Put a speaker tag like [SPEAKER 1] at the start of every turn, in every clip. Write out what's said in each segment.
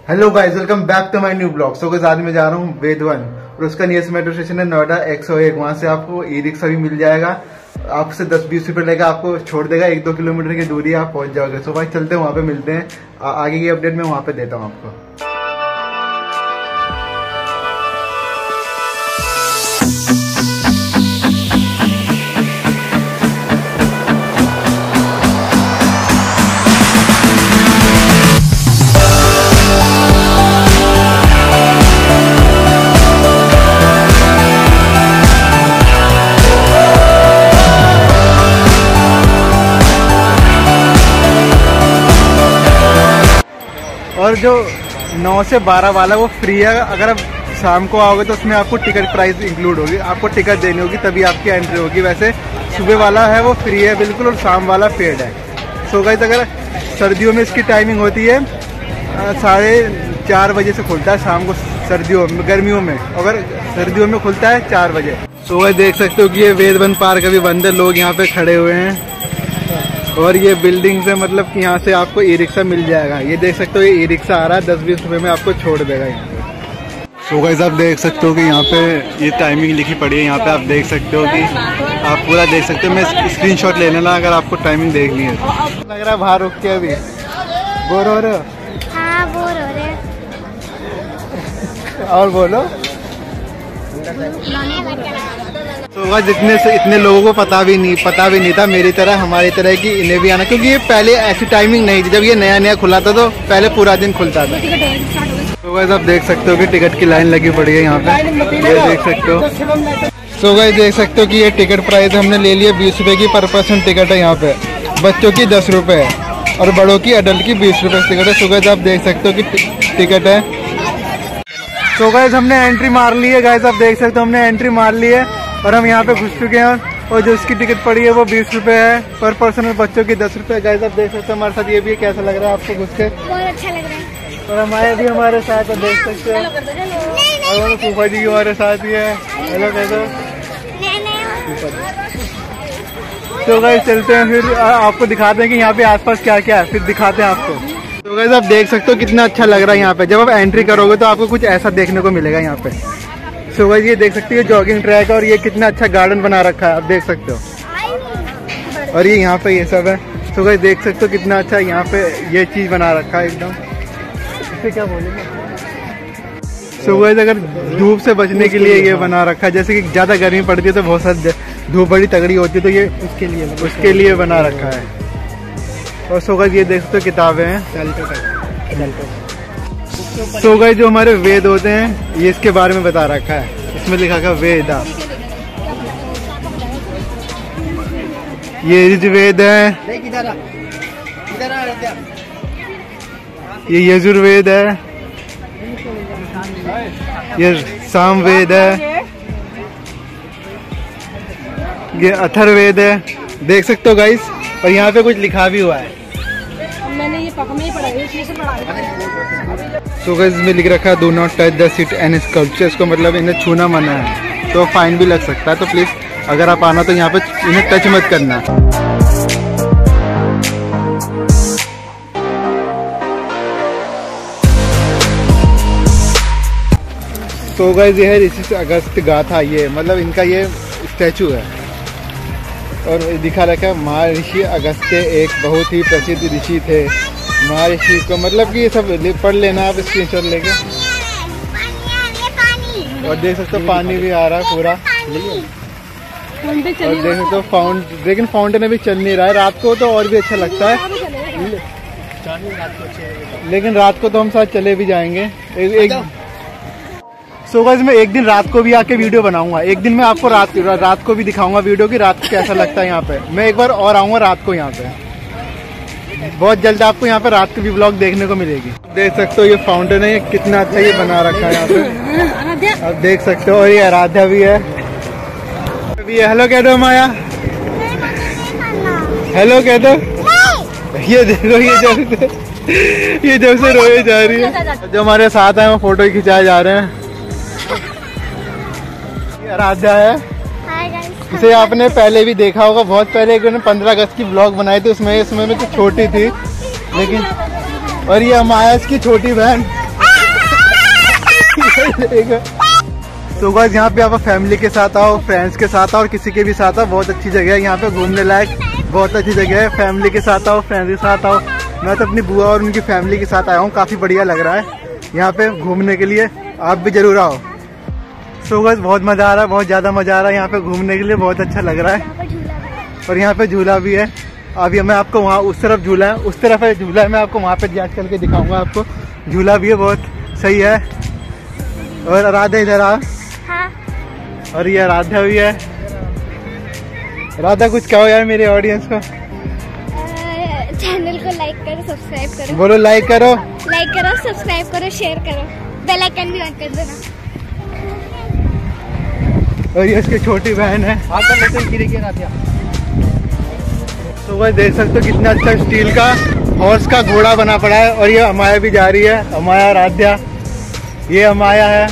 [SPEAKER 1] Hello guys, welcome back to my new blog. So guys, आज मैं जा रहा हूँ वेदवन और उसका नियरेस्ट मेट्रो स्टेशन है नोएडा 101। वहां से आपको ई रिक्शा भी मिल जाएगा। आपसे 10-20 रुपए लेगा, आपको छोड़ देगा। 1-2 किलोमीटर की दूरी आप पहुंच जाओगे। सो भाई चलते हैं, वहां पे मिलते हैं। आगे की अपडेट मैं वहां पे देता हूँ आपको। और जो 9 से 12 वाला वो फ्री है। अगर आप शाम को आओगे तो उसमें आपको टिकट प्राइस इंक्लूड होगी, आपको टिकट देनी होगी तभी आपकी एंट्री होगी। वैसे सुबह वाला है वो फ्री है बिल्कुल, और शाम वाला पेड है। सो गाइस, अगर सर्दियों में इसकी टाइमिंग होती है 4:30 बजे से खुलता है शाम को, सर्दियों में। गर्मियों में अगर सर्दियों में खुलता है 4 बजे। सो गाइस, देख सकते हो कि ये वेदवन पार्क अभी बंद है, लोग यहाँ पे खड़े हुए हैं। और ये बिल्डिंग से मतलब कि यहाँ से आपको ई रिक्शा मिल जाएगा। ये देख सकते हो, ये ई रिक्शा आ रहा है, 10-20 रुपए में आपको छोड़ देगा यहाँ पे। सो गाइस, आप देख सकते हो कि यहाँ पे ये टाइमिंग लिखी पड़ी है। यहाँ पे आप देख सकते हो कि आप पूरा देख सकते हो। मैं स्क्रीनशॉट ले लेना अगर आपको टाइमिंग देखनी है। लग रहा है बाहर रुक के अभी बोर हो रहे हो?
[SPEAKER 2] हाँ, बोर हो रहे।
[SPEAKER 1] और बोलो। तो इतने लोगों को पता भी नहीं था मेरी तरह, हमारी तरह की इन्हें भी आना, क्योंकि ये पहले ऐसी टाइमिंग नहीं थी। जब ये नया खुला था तो पहले पूरा दिन खुलता था। तो गाइस, आप देख सकते हो कि टिकट की लाइन लगी पड़ी है यहाँ पे, ये देख सकते हो। सो गाइस, देख सकते हो कि ये टिकट प्राइस हमने ले लिया 20 रुपए की पर पर्सन टिकट है। यहाँ पे बच्चों की 10 रुपए है और बड़ों की अडल्ट की 20 रुपए टिकट है। सो गाइस, आप देख सकते हो कि टिकट है। सो गाइस, हमने एंट्री मार ली है। गाइस, आप देख सकते हो हमने एंट्री मार ली है और हम यहाँ पे घुस चुके हैं। और जो इसकी टिकट पड़ी है वो 20 रुपए है पर पर्सन, और बच्चों की 10 रुपए। गाइस, आप देख सकते हो हमारे साथ ये भी है। कैसा लग रहा है आपको घुस के?
[SPEAKER 2] बहुत अच्छा लग रहा है।
[SPEAKER 1] और हमारे भी हमारे साथ है, देख सकते हो। और फूफा जी हमारे साथ ही है। हेलो कैसे? तो गाइस, चलते हैं फिर आपको दिखाते हैं कि यहाँ पे आसपास क्या क्या है, फिर दिखाते हैं आपको। तो गाइस, आप देख सकते हो कितना अच्छा लग रहा है यहाँ पे। जब आप एंट्री करोगे तो आपको कुछ ऐसा देखने को मिलेगा यहाँ पे। सो गाइस, ये देख सकते हो जॉगिंग ट्रैक है और ये कितना अच्छा गार्डन बना रखा है, आप देख सकते हो। और ये यहाँ पे ये सब है। सो गाइस, देख सकते हो कितना अच्छा यहाँ पे ये चीज बना रखा है एकदम। इसे क्या बोलेंगे? सो गाइस, अगर धूप से बचने के लिए ये बना रखा है, जैसे कि ज्यादा गर्मी पड़ती है तो बहुत सारी धूप बड़ी तगड़ी होती है, तो ये उसके लिए बना रखा है। और सो गाइस, ये देख सकते हो किताबें हैं। सो गाइस, जो हमारे वेद होते हैं ये इसके बारे में बता रखा है। इसमें लिखा है वेदा। ये ऋग्वेद है, ये यजुर्वेद है, ये सामवेद है, ये अथर्ववेद है। देख सकते हो गाइस, और यहाँ पे कुछ लिखा भी हुआ है।
[SPEAKER 2] मैंने ये पढ़ा
[SPEAKER 1] तो गाइस, इसमें लिख रखा है do not touch the seat and sculpture. इसको मतलब इन्हें छूना मना है, तो फाइन भी लग सकता है। तो प्लीज अगर आप आना तो यहाँ पे इन्हें टच मत करना। तो गाइस, ये है ऋषि अगस्त गाथा। ये मतलब इनका ये स्टैचू है और दिखा रखा है महर्षि अगस्त्य एक बहुत ही प्रसिद्ध ऋषि थे। महर्षि को मतलब कि ये सब पढ़ लेना आप स्क्रीनशॉट लेके। और देख सकते हो पानी भी आ रहा है पूरा। और देख सकते हो लेकिन फाउंटेन अभी चल नहीं रहा है। रात को तो और भी अच्छा लगता है, लेकिन रात को तो हम साथ चले भी जाएंगे एक। सो गाइस, मैं एक दिन रात को भी आके वीडियो बनाऊंगा। एक दिन मैं आपको रात को भी दिखाऊंगा वीडियो की रात को कैसा लगता है यहाँ पे। मैं एक बार और आऊंगा रात को यहाँ पे। बहुत जल्द आपको यहाँ पे रात की भी ब्लॉग देखने को मिलेगी। देख सकते हो ये फाउंटेन है, कितना अच्छा ये बना रखा है यहाँ पे, आप देख सकते हो। और ये आराध्या भी है। हेलो कह दो माया, हेलो कह दो। ये देखो, ये जब से रोए जा रही है। जो हमारे साथ है वो फोटो खिंचाए जा रहे हैं। आराध्या है, इसे आपने पहले भी देखा होगा, बहुत पहले एक 15 अगस्त की ब्लॉग बनाई थी, उसमें तो छोटी थी लेकिन। और ये हमारा इसकी छोटी बहन तो गाइस यहाँ पे आप फैमिली के साथ आओ, फ्रेंड्स के साथ आओ और किसी के भी साथ आओ, बहुत अच्छी जगह है यहाँ पे घूमने लायक, बहुत अच्छी जगह है। फैमिली के साथ आओ, फ्रेंड्स के साथ आओ। मैं तो अपनी बुआ और उनकी फैमिली के साथ आया हूँ, काफ़ी बढ़िया लग रहा है यहाँ पे घूमने के लिए, आप भी जरूर आओ। सो गाइस बहुत मज़ा आ रहा है, बहुत ज़्यादा मज़ा आ रहा है यहाँ पे घूमने के लिए, बहुत अच्छा लग रहा है। और यहाँ पे झूला भी है। अभी मैं आपको वहाँ उस तरफ झूला है, उस तरफ है झूला है, मैं आपको वहाँ पे जांच करके दिखाऊंगा आपको। झूला भी है, बहुत सही है। और राधा इधर आ।
[SPEAKER 2] हाँ।
[SPEAKER 1] और ये राधा भी है। राधा कुछ कहो यार मेरे ऑडियंस को।
[SPEAKER 2] चैनल को लाइक करो, सब्सक्राइब करो।
[SPEAKER 1] बोलो लाइक करो,
[SPEAKER 2] लाइक करो, सब्सक्राइब करो, शेयर करो, बेल आइकन भी ऑन कर देना।
[SPEAKER 1] और ये उसकी छोटी बहन है। तो वह देख सकते हो कितना अच्छा स्टील का हॉर्स का घोड़ा बना पड़ा है। और ये अमाया भी जा रही है, अमाया राध्या, ये अमाया है।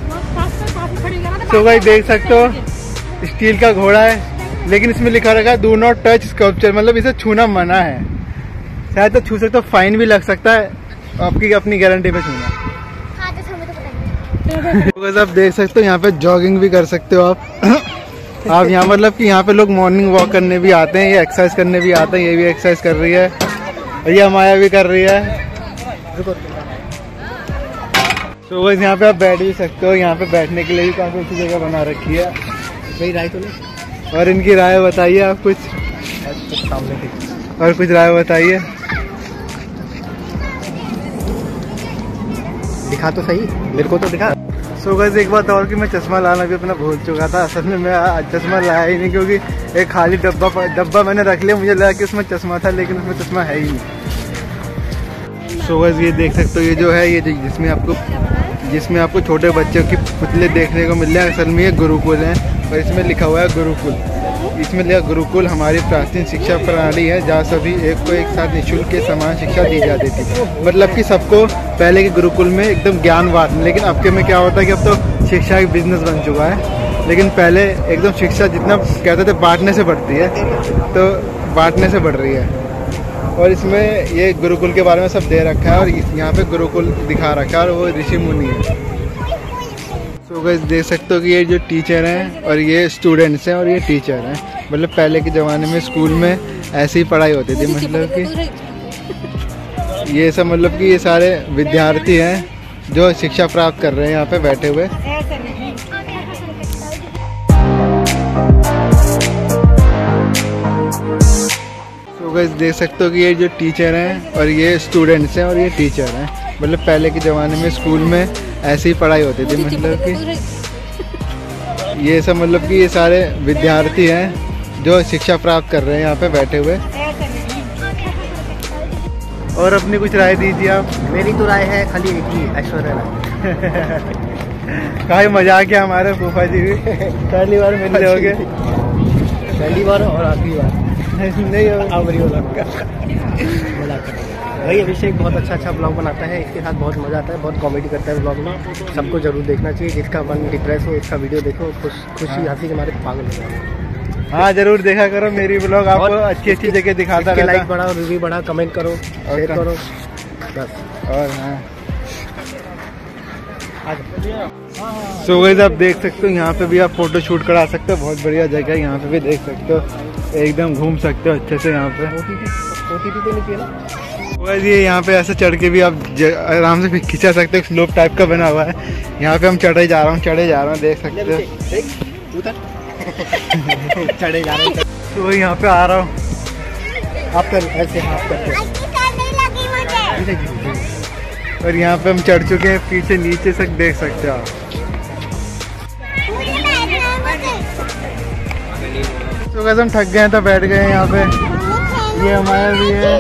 [SPEAKER 1] तो भाई देख सकते हो स्टील का घोड़ा है, लेकिन इसमें लिखा रखा है डू नॉट टच स्कल्पचर, मतलब इसे छूना मना है। शायद तो छू सकते हो, फाइन भी लग सकता है, आपकी अपनी गारंटी पे छूना। तो आप देख सकते हो यहाँ पे जॉगिंग भी कर सकते हो आप। आप यहाँ मतलब कि यहाँ पे लोग मॉर्निंग वॉक करने भी आते हैं, ये एक्सरसाइज करने भी आते हैं। ये भी एक्सरसाइज कर रही है और ये अमाया भी कर रही है। तो बस यहाँ पे आप बैठ भी सकते हो, यहाँ पे बैठने के लिए भी काफ़ी अच्छी जगह बना रखी है।
[SPEAKER 3] मेरी राय तो नहीं,
[SPEAKER 1] और इनकी राय बताइए आप कुछ, और कुछ राय बताइए।
[SPEAKER 3] दिखा तो सही, मेरे को तो दिखा।
[SPEAKER 1] सो गाइस एक बात और कि मैं चश्मा लाना भी अपना भूल चुका था। असल में मैं चश्मा लाया ही नहीं, क्योंकि एक खाली डब्बा मैंने रख लिया, मुझे लगा कि उसमें चश्मा था, लेकिन उसमें चश्मा है ही नहीं। सो गाइस ये देख सकते हो, ये जो है ये जिसमें आपको छोटे बच्चों की पुतले देखने को मिल रहे हैं। असल में ये गुरुकुल है और इसमें लिखा हुआ है गुरुकुल। इसमें लिखा गुरुकुल हमारी प्राचीन शिक्षा प्रणाली है, जहाँ सभी एक को एक साथ निःशुल्क के समान शिक्षा दी जाती थी। मतलब कि सबको पहले के गुरुकुल में एकदम ज्ञान बांटना, लेकिन अब के में क्या होता है कि अब तो शिक्षा एक बिजनेस बन चुका है। लेकिन पहले एकदम शिक्षा जितना कहते थे बांटने से बढ़ती है, तो बांटने से बढ़ रही है। और इसमें ये गुरुकुल के बारे में सब दे रखा है और यहाँ पे गुरुकुल दिखा रखा है और वो ऋषि मुनि है। तो गाइस देख सकते हो कि ये जो टीचर हैं और ये स्टूडेंट्स हैं और ये टीचर हैं। मतलब पहले के ज़माने में स्कूल में ऐसी ही पढ़ाई होती थी, मतलब कि ये सब मतलब कि ये सारे विद्यार्थी हैं जो शिक्षा प्राप्त कर रहे हैं यहाँ पे बैठे हुए। तो गाइस देख सकते हो कि ये जो टीचर हैं और ये स्टूडेंट्स हैं और ये टीचर हैं। मतलब पहले के ज़माने में स्कूल में ऐसी ही पढ़ाई होती थी, मतलब कि ये सब मतलब कि ये सारे विद्यार्थी हैं जो शिक्षा प्राप्त कर रहे हैं यहाँ पे बैठे हुए। और अपनी कुछ राय दीजिए आप।
[SPEAKER 3] मेरी तो राय है खाली एक ही, ऐश्वर्या राय।
[SPEAKER 1] काफी मजाक है हमारे फूफा जी भी। पहली बार मिल रहे होगे।
[SPEAKER 3] पहली बार और आखिरी बार
[SPEAKER 1] नहीं
[SPEAKER 3] भाई अभिषेक बहुत अच्छा ब्लॉग बनाता है, इसके साथ बहुत मजा आता है, बहुत कॉमेडी करता है ब्लॉग में। सबको जरूर देखना चाहिए, जिसका मन डिप्रेस हो इसका वीडियो देखो, खुशी हंसी के हमारे पागल हो जाए।
[SPEAKER 1] हाँ जरूर देखा करो मेरी ब्लॉग, आपको अच्छी अच्छी जगह दिखाता रहता।
[SPEAKER 3] लाइक बढ़ाओ, रिव्यू बढ़ाओ, कमेंट करो, शेयर करो बस।
[SPEAKER 1] और हाँ सो गाइस आप देख सकते हो यहाँ पे भी आप फोटो शूट करा सकते हो, बहुत बढ़िया जगह है। यहाँ पे भी देख सकते हो, एकदम घूम सकते हो अच्छे से यहाँ पे।
[SPEAKER 3] OTT तो नहीं किया ना।
[SPEAKER 1] ये यहाँ पे ऐसे चढ़ के भी आप आराम से खिंचा सकते हो, स्लोप टाइप का बना हुआ है। यहाँ पे हम चढ़े जा रहा हूँ देख सकते हो।
[SPEAKER 3] चढ़े जा रहे हैं
[SPEAKER 1] तो यहाँ पे आ रहा हूँ,
[SPEAKER 3] आप कर ऐसे हाथ करते।
[SPEAKER 1] और यहाँ पे हम चढ़ चुके हैं, पीछे नीचे तक देख सकते हो आप। तो कैसे हम थक गए हैं तो बैठ गए हैं यहाँ पे। ये हमारा भी है,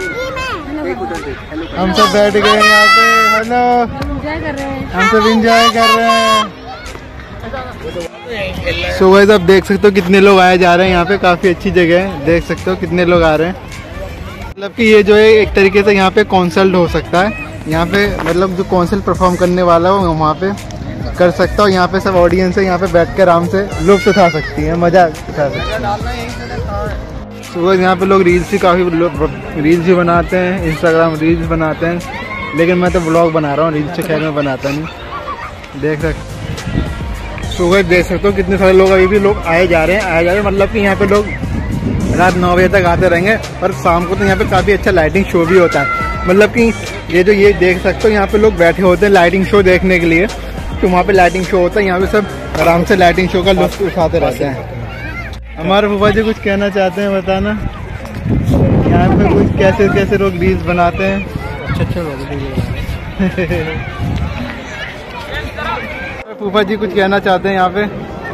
[SPEAKER 1] हम सब बैठ गए हैं यहाँ पे। हेलो, हम सब एंजॉय कर रहे हैं। सो गाइस आप देख सकते हो कितने लोग आए जा रहे हैं यहाँ पे, काफ़ी अच्छी जगह है, देख सकते हो कितने लोग आ रहे हैं। मतलब कि ये जो है एक तरीके से यहाँ पे कॉन्सर्ट हो सकता है। यहाँ पे मतलब जो कॉन्सर्ट परफॉर्म करने वाला हो वहाँ पे कर सकता हो। यहाँ पे सब ऑडियंस है, यहाँ पे बैठ कर आराम से लुत्फ उठा सकती है, मज़ा उठा सकती है। तो यहाँ पे लोग रील्स भी बनाते हैं, इंस्टाग्राम रील्स बनाते हैं, लेकिन मैं तो ब्लॉग बना रहा हूँ, रील्स तो खैर में बनाता नहीं। देख सकते हो कितने सारे लोग अभी भी लोग आए जा रहे हैं मतलब कि यहाँ पे लोग रात 9 बजे तक आते रहेंगे। और शाम को तो यहाँ पे काफ़ी अच्छा लाइटिंग शो भी होता है। मतलब कि ये देख सकते हो यहाँ पे लोग बैठे होते हैं लाइटिंग शो देखने के लिए। तो वहाँ पे लाइटिंग शो होता है, यहाँ पे सब आराम से लाइटिंग शो का लुत्फ उठाते रहते हैं। हमारे फूफा जी कुछ कहना चाहते हैं, बताना यहाँ पे कुछ कैसे कैसे लोग रील्स बनाते हैं।
[SPEAKER 3] अच्छे लोग
[SPEAKER 1] फूफा जी कुछ कहना चाहते हैं यहाँ पे।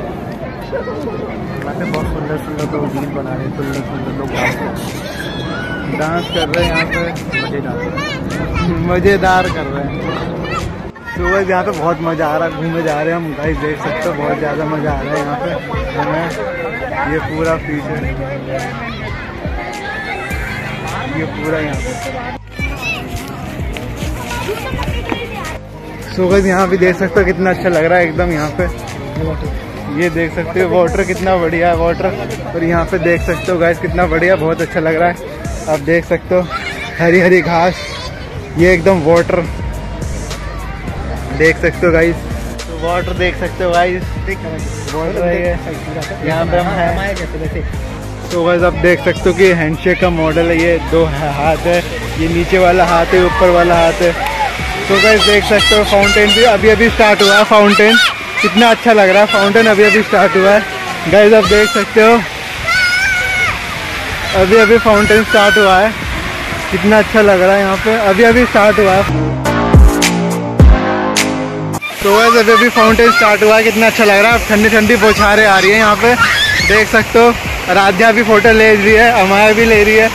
[SPEAKER 3] बहुत सुंदर सुंदर लोग रील बना रहे हैं, सुंदर लोग
[SPEAKER 1] डांस कर रहे हैं यहाँ पे, मज़ेदार कर रहे हैं। सुबह यहाँ पे बहुत मज़ा आ रहा है, घूमने जा रहे हैं हम गाइस, देख सकते हो बहुत ज़्यादा मज़ा आ रहा है यहाँ पे हमें। ये पूरा फीचर ये पूरा यहाँ पे सुबह यहाँ भी देख सकते हो कितना अच्छा लग रहा है एकदम यहाँ पे। ये देख सकते हो वाटर कितना बढ़िया है वाटर। और यहाँ पे देख सकते हो गाइस कितना बढ़िया, बहुत अच्छा लग रहा है। आप देख सकते हो हरी हरी घास, ये एकदम वाटर देख सकते हो गाइस। तो वाटर देख सकते हो गाइस, वाटर है यहाँ पे हम हैं। तो गाइस आप देख सकते हो कि हैंडशेक का मॉडल है, ये 2 हाथ है, ये नीचे वाला हाथ है, ऊपर वाला हाथ है। तो गाइस देख सकते हो फाउंटेन भी अभी अभी स्टार्ट हुआ है। फाउंटेन कितना अच्छा लग रहा है, फाउंटेन अभी अभी स्टार्ट हुआ है गाइस। आप देख सकते हो अभी अभी फाउंटेन स्टार्ट हुआ है, कितना अच्छा लग रहा है यहाँ पे, अभी अभी स्टार्ट हुआ है। तो गाइस अभी अभी फाउंटेन स्टार्ट हुआ है, कितना अच्छा लग रहा है। ठंडी ठंडी बौछारें आ रही है यहाँ पे, देख सकते हो। राध्या भी फोटो ले रही है, अमाया भी ले रही है।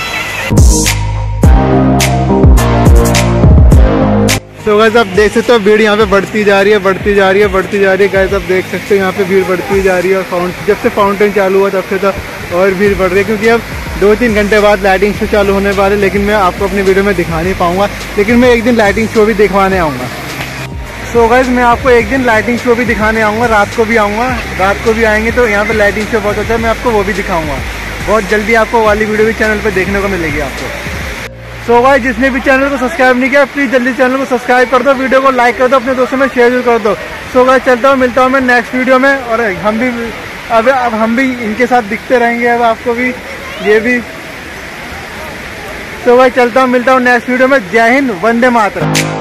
[SPEAKER 1] तो गाइस आप देख सकते हो भीड़ यहाँ पे बढ़ती जा रही है गाइस। आप देख सकते हो यहाँ पे भीड़ बढ़ती जा रही है। और जब से फाउंटेन चालू हुआ तब से तो और भीड़ बढ़ रही है, क्योंकि अब 2-3 घंटे बाद लाइटिंग शो चालू होने वाले। लेकिन मैं आपको अपनी वीडियो में दिखा नहीं पाऊंगा, लेकिन मैं एक दिन लाइटिंग शो भी दिखवाने आऊँगा। सो गाइस मैं आपको एक दिन लाइटिंग शो भी दिखाने आऊँगा, रात को भी आऊँगा। रात को भी आएंगे तो यहाँ पे लाइटिंग शो बहुत अच्छा है, मैं आपको वो भी दिखाऊँगा। बहुत जल्दी आपको वाली वीडियो भी चैनल पर देखने को मिलेगी आपको। सो गाइस जिसने भी चैनल को सब्सक्राइब नहीं किया प्लीज़ जल्दी चैनल को सब्सक्राइब कर दो, वीडियो को लाइक कर दो, अपने दोस्तों में शेयर भी कर दो। सो गाइस चलता हूँ, मिलता हूँ मैं नेक्स्ट वीडियो में। और हम भी अब हम भी इनके साथ दिखते रहेंगे, अब आपको भी ये भी। सो गाइस चलता हूँ, मिलता हूँ नेक्स्ट वीडियो में। जय हिंद, वंदे मातरम।